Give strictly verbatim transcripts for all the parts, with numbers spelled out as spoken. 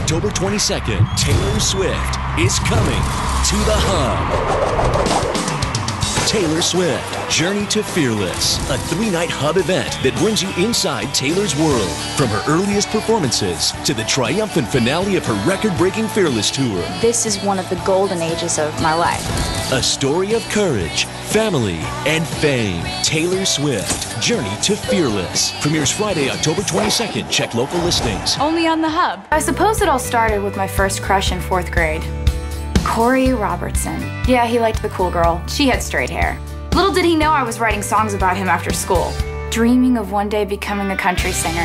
October twenty-second, Taylor Swift is coming to the Hub. Taylor Swift, Journey to Fearless, a three-night Hub event that brings you inside Taylor's world, from her earliest performances to the triumphant finale of her record-breaking Fearless tour. This is one of the golden ages of my life. A story of courage, family, and fame. Taylor Swift, Journey to Fearless. Premieres Friday, October twenty-second. Check local listings. Only on the Hub. I suppose it all started with my first crush in fourth grade. Corey Robertson. Yeah, he liked the cool girl. She had straight hair. Little did he know I was writing songs about him after school, dreaming of one day becoming a country singer.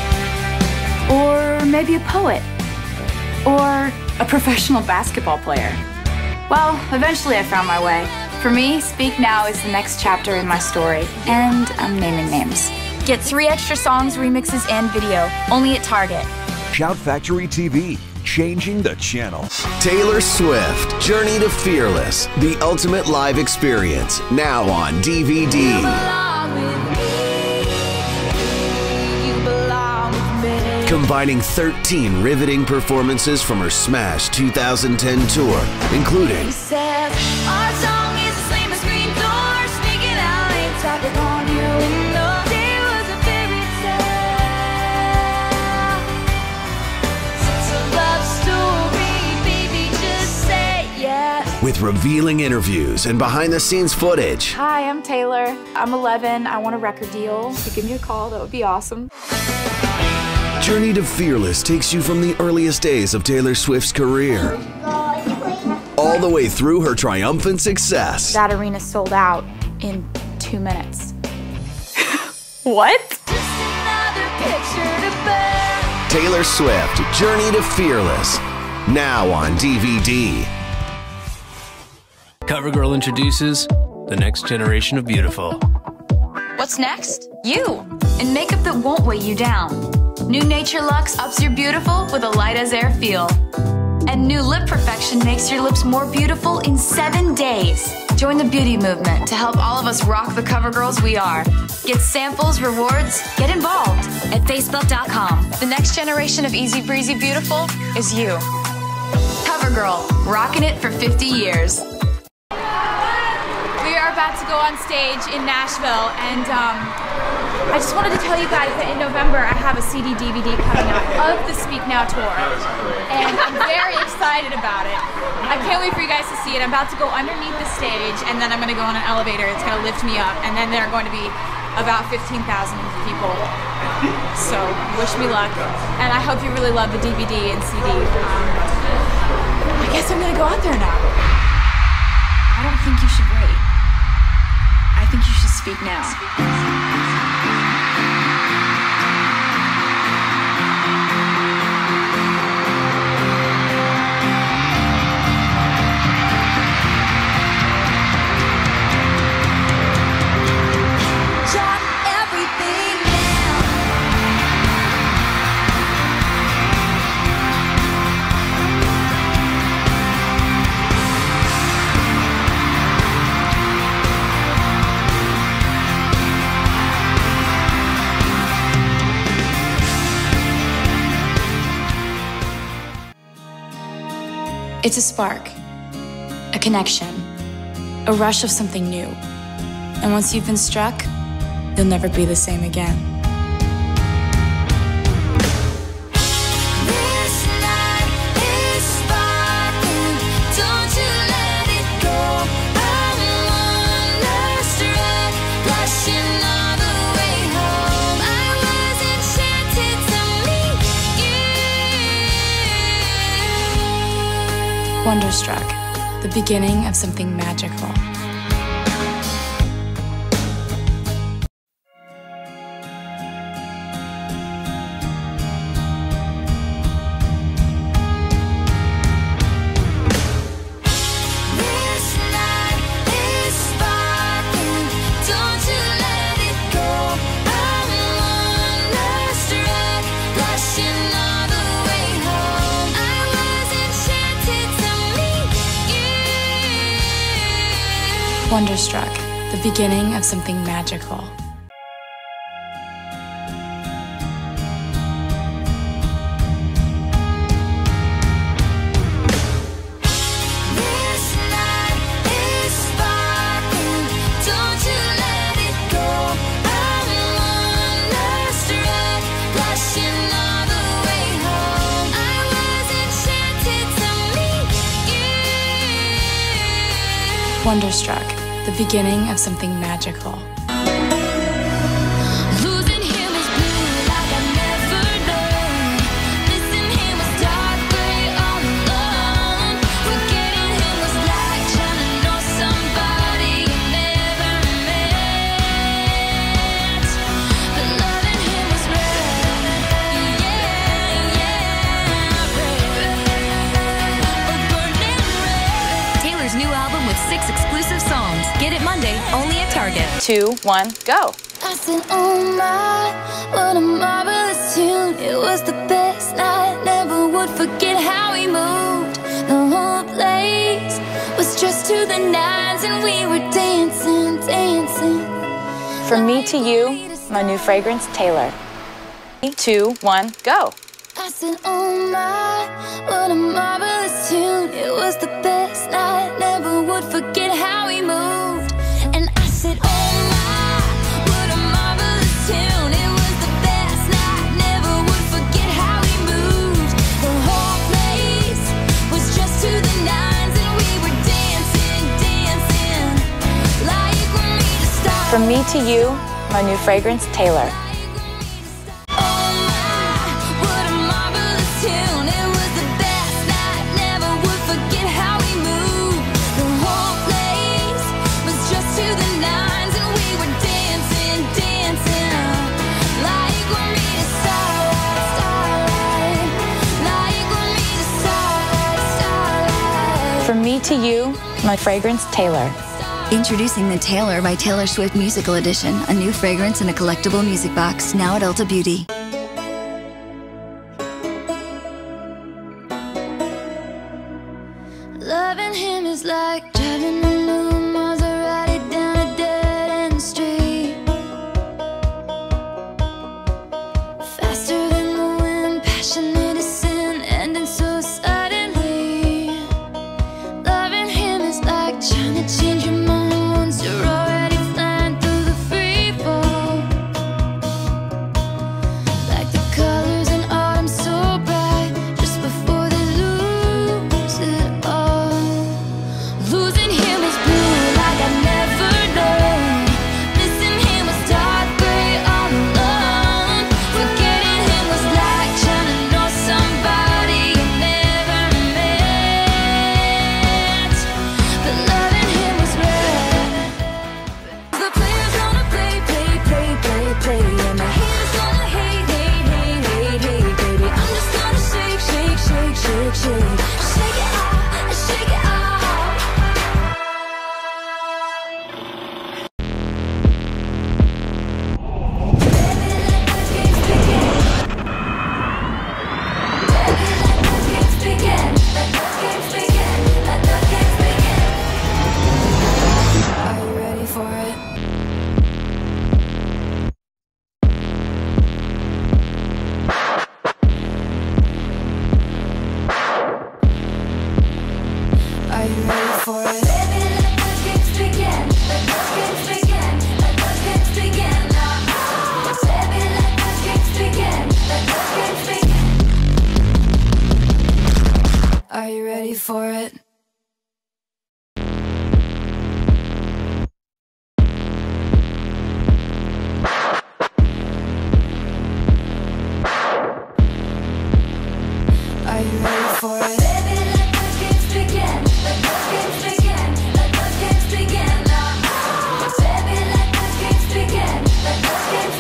Or maybe a poet. Or a professional basketball player. Well, eventually I found my way. For me, Speak Now is the next chapter in my story, and I'm naming names. Get three extra songs, remixes, and video, only at Target. Shout Factory T V, changing the channel. Taylor Swift, Journey to Fearless, the ultimate live experience, now on D V D. Combining thirteen riveting performances from her Smash two thousand ten tour, including with revealing interviews and behind-the-scenes footage. Hi, I'm Taylor. I'm eleven. I want a record deal. If you give me a call, that would be awesome. Journey to Fearless takes you from the earliest days of Taylor Swift's career, all the way through her triumphant success. That arena sold out in two minutes. What? Taylor Swift, Journey to Fearless, now on D V D. CoverGirl introduces the next generation of beautiful. What's next? You! And makeup that won't weigh you down. New Nature Luxe ups your beautiful with a light as air feel. And new Lip Perfection makes your lips more beautiful in seven days. Join the beauty movement to help all of us rock the CoverGirls we are. Get samples, rewards, get involved at Facebook dot com. The next generation of easy breezy beautiful is you. CoverGirl, rocking it for fifty years. We are about to go on stage in Nashville, and um, I just wanted to tell you guys that in November I have a C D D V D coming out of the Speak Now tour, and I'm very excited about it. I can't wait for you guys to see it. I'm about to go underneath the stage, and then I'm going to go on an elevator. It's going to lift me up, and then there are going to be about fifteen thousand people. So wish me luck, and I hope you really love the D V D and C D. Um, I guess I'm going to go out there now. I don't think you should wait. I think you should speak now. It's a spark, a connection, a rush of something new. And once you've been struck, you'll never be the same again. This night is sparkling, don't you let it go. I'm wonderstruck, blushing all the way home. I was enchanted to meet you. Wonderstruck, the beginning of something magical. Wonderstruck, the beginning of something magical. Wonderstruck, the beginning of something magical. Losing him is blue like I never known. Missing him was dark gray all alone. Forgetting him was like trying to know somebody you never met. But loving him was red, yeah, yeah, red, oh burning red. Taylor's new album with six exclusive songs. Get it Monday, only at Target. Two, one, go. I said, oh my, what a marvelous tune. It was the best night, never would forget how we moved. The whole place was dressed to the nines and we were dancing, dancing. From me to you, my new fragrance, Taylor. Two, one, go. I said, oh my, what a marvelous tune. It was the best night, never would forget how we moved. And I said, oh my, what a marvelous tune. It was the best night, never would forget how we moved. The whole place was dressed to the nines and we were dancing, dancing like we're made to stop. From me to you, my new fragrance, Taylor. From me to you, my fragrance, Taylor. Introducing the Taylor by Taylor Swift Musical Edition, a new fragrance in a collectible music box, now at Ulta Beauty. Loving him is like driving a new Maserati down a dead-end street. Faster than the wind, passionate as sin, ending so suddenly. Loving him is like trying to change your mind once you're already flying through the free fall. Like the colors in autumn so bright, just before they lose it all. Losing him is blue like I never known. Missing him was dark gray all alone. Forgetting him was like trying to know somebody you never met. But loving him was red. The player's gonna play, play, play, play, play, and my haters gonna hate, hate, hate, hate, hate, baby. I'm just gonna shake, shake, shake, shake, shake, shake it off, shake it off. Are you ready for it? Are you ready for it? Baby, let the games begin. Let the games begin. Let the games begin. Baby, let the games begin. Let the games begin. Are you ready for it? Are you ready for it? Baby, let the games begin. Let the games begin. Let the games begin. Baby, let the games begin. Let the games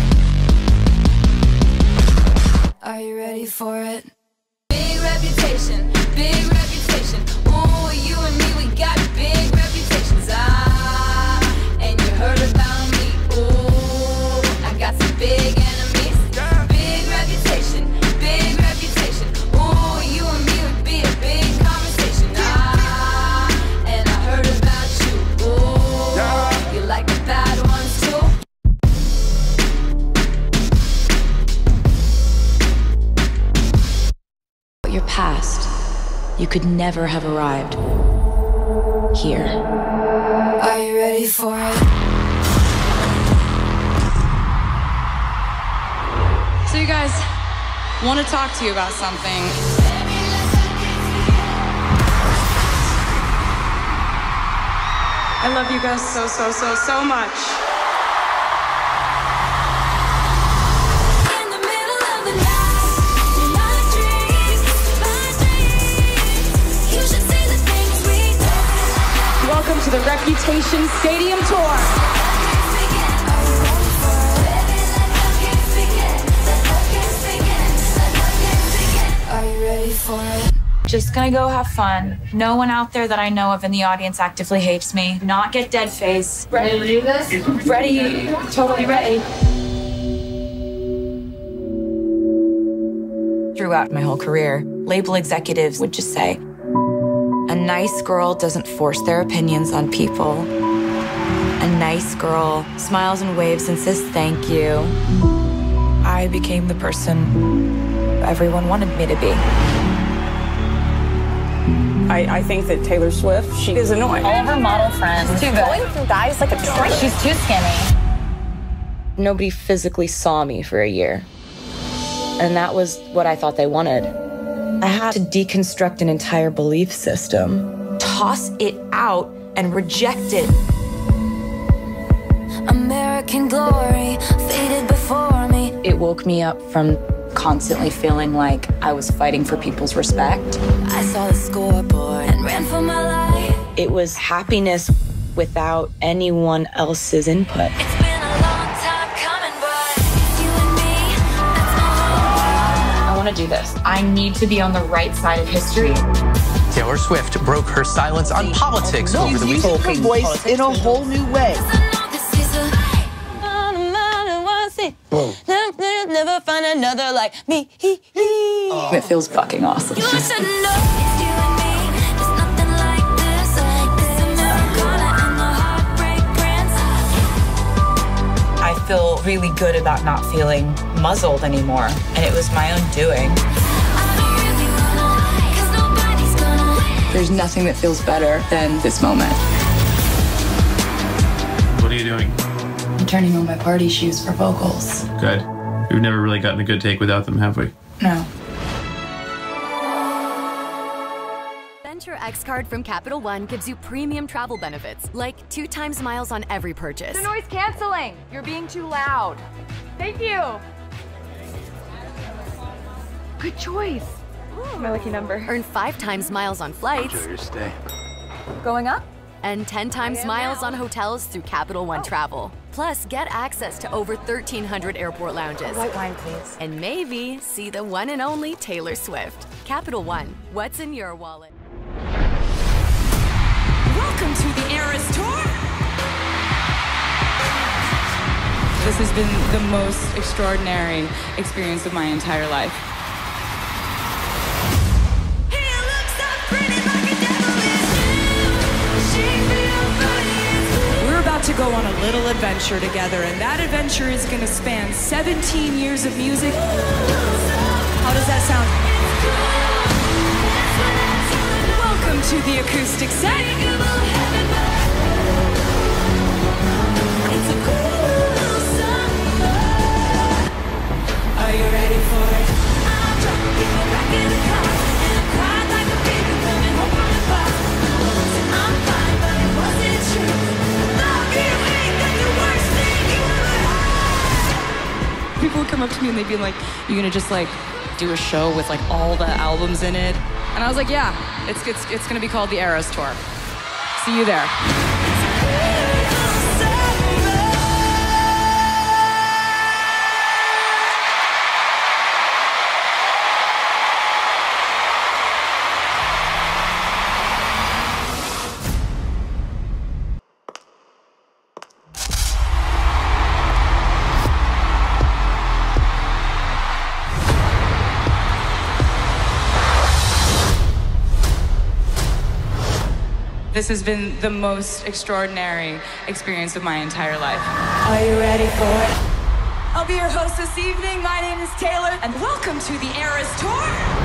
begin. Are you ready for it? Big reputation, big reputation. Ooh, you and me, we got big reputations. Ah, and you heard about me. Ooh, I got some big enemies. Big reputation, big reputation. Ooh, you and me would be a big conversation. Ah, and I heard about you. Ooh, you like the bad ones too. Your past, you could never have arrived here. Are you ready for it? So you guys, want to talk to you about something. I love you guys so, so, so, so much. Welcome to the Reputation Stadium Tour. Are you ready for it? Just gonna go have fun. No one out there that I know of in the audience actively hates me. Not get dead face. Ready to do this? Ready, totally ready. Throughout my whole career, label executives would just say, a nice girl doesn't force their opinions on people. A nice girl smiles and waves and says thank you. I became the person everyone wanted me to be. I, I think that Taylor Swift, she is annoying. All of her model friends. Too good. Going through guys like a train. She's too skinny. Nobody physically saw me for a year. And that was what I thought they wanted. I had to deconstruct an entire belief system. Toss it out and reject it. American glory faded before me. It woke me up from constantly feeling like I was fighting for people's respect. I saw the scoreboard and ran for my life. It was happiness without anyone else's input. It's been a long time coming, but you and me, that's my home. I want to do this. I need to be on the right side of history. Taylor Swift broke her silence on politics no, over the weekend. weekend. Her voice in a whole new way. Whoa. Never find another like me. Oh. It feels fucking awesome. You should know it's you and me. There's nothing like this. This Americana and the heartbreak prince. I feel really good about not feeling muzzled anymore, and it was my own doing. There's nothing that feels better than this moment. What are you doing? I'm turning on my party shoes for vocals. Good. We've never really gotten a good take without them, have we? No. Venture X card from Capital One gives you premium travel benefits, like two times miles on every purchase. The noise canceling. You're being too loud. Thank you. Good choice. Ooh, my lucky number. Earn five times miles on flights. Enjoy your stay. Going up? And ten times miles now. on hotels through Capital One oh. Travel. Plus, get access to over thirteen hundred airport lounges. White wine, please. And maybe see the one and only Taylor Swift. Capital One, what's in your wallet? Welcome to the Eras Tour. This has been the most extraordinary experience of my entire life. We're about to go on a little adventure together, and that adventure is going to span seventeen years of music. How does that sound? Welcome to the acoustic set. Are you ready for it? I'm drunk, people back in the car, and I cried like a baby coming home from the bar. I'm fine, but it wasn't true. Love you ain't got the worst thing you ever had. People would come up to me and they'd be like, "You gonna just like do a show with like all the albums in it?" And I was like, "Yeah, it's it's it's gonna be called the Eras Tour. See you there." This has been the most extraordinary experience of my entire life. Are you ready for it? I'll be your host this evening. My name is Taylor, and welcome to the Eras Tour.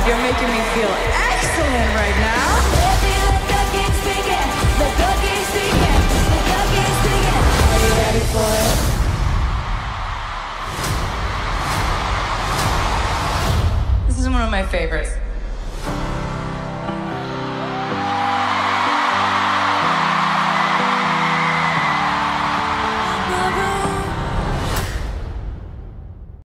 You're making me feel excellent right now. Are you ready for it? This is one of my favorites.